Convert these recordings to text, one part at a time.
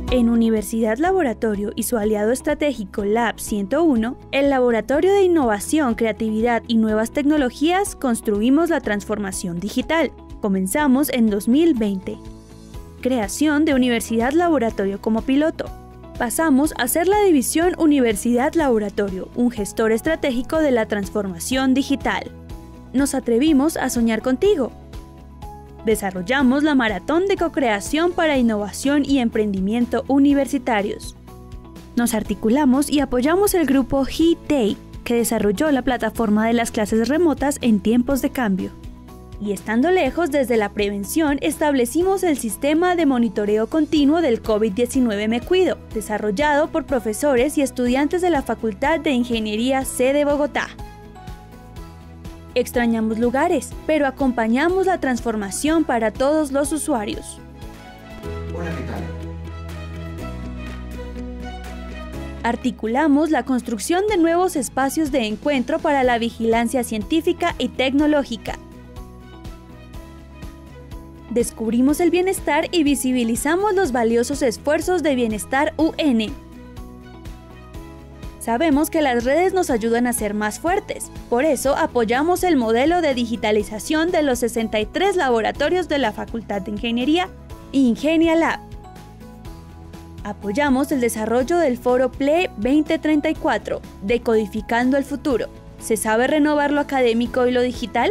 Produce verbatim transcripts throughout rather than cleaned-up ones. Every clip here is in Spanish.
En Universidad Laboratorio y su aliado estratégico Lab ciento uno, el Laboratorio de Innovación, Creatividad y Nuevas Tecnologías, construimos la transformación digital. Comenzamos en dos mil veinte. Creación de Universidad Laboratorio como piloto. Pasamos a ser la división Universidad Laboratorio, un gestor estratégico de la transformación digital. Nos atrevimos a soñar contigo. Desarrollamos la Maratón de Co-Creación para Innovación y Emprendimiento Universitarios. Nos articulamos y apoyamos el grupo He-Take, que desarrolló la plataforma de las clases remotas en tiempos de cambio. Y estando lejos desde la prevención, establecimos el sistema de monitoreo continuo del COVID diecinueve Me Cuido, desarrollado por profesores y estudiantes de la Facultad de Ingeniería C de Bogotá. Extrañamos lugares, pero acompañamos la transformación para todos los usuarios. Hola, ¿qué tal? Articulamos la construcción de nuevos espacios de encuentro para la vigilancia científica y tecnológica. Descubrimos el bienestar y visibilizamos los valiosos esfuerzos de Bienestar U N. Sabemos que las redes nos ayudan a ser más fuertes, por eso apoyamos el modelo de digitalización de los sesenta y tres laboratorios de la Facultad de Ingeniería, Ingenia Lab. Apoyamos el desarrollo del Foro P L E veinte treinta y cuatro, Decodificando el Futuro. ¿Se sabe renovar lo académico y lo digital?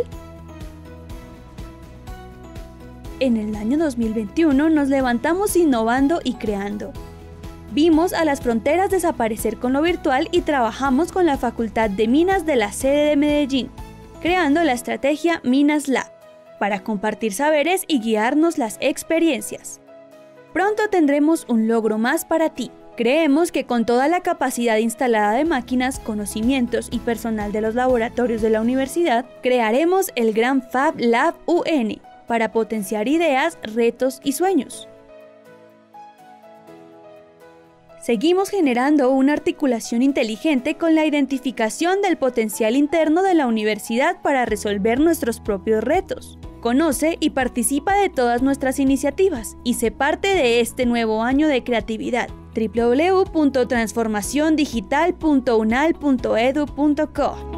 En el año dos mil veintiuno nos levantamos innovando y creando. Vimos a las fronteras desaparecer con lo virtual y trabajamos con la Facultad de Minas de la sede de Medellín, creando la estrategia Minas Lab, para compartir saberes y guiarnos las experiencias. Pronto tendremos un logro más para ti. Creemos que con toda la capacidad instalada de máquinas, conocimientos y personal de los laboratorios de la universidad, crearemos el Gran Fab Lab U N para potenciar ideas, retos y sueños. Seguimos generando una articulación inteligente con la identificación del potencial interno de la universidad para resolver nuestros propios retos. Conoce y participa de todas nuestras iniciativas y sé parte de este nuevo año de creatividad. w w w punto transformación digital punto unal punto edu punto co